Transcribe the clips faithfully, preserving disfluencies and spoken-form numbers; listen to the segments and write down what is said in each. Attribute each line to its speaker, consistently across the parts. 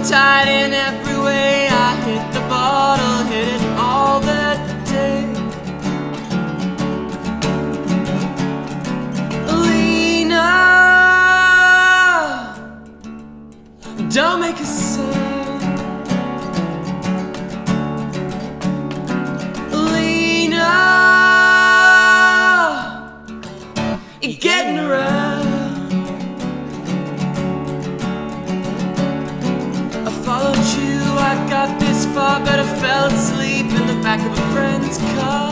Speaker 1: tight in every way. I hit the bottle, hit it all that day. Lena, don't make a sound. Lena, you're getting around. I followed you, I got this far, but I fell asleep in the back of a friend's car.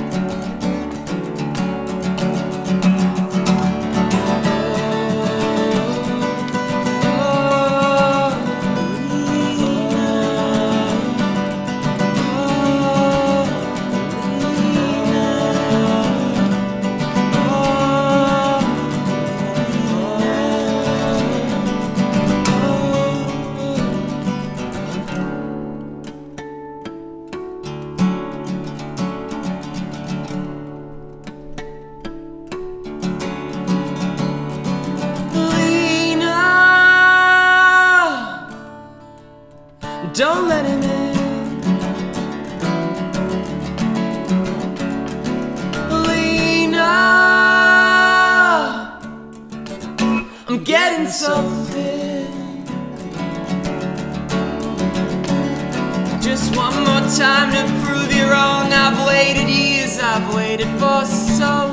Speaker 1: Don't let him in. Lena, I'm getting so thin. Just one more time to prove you wrong. I've waited years, I've waited for so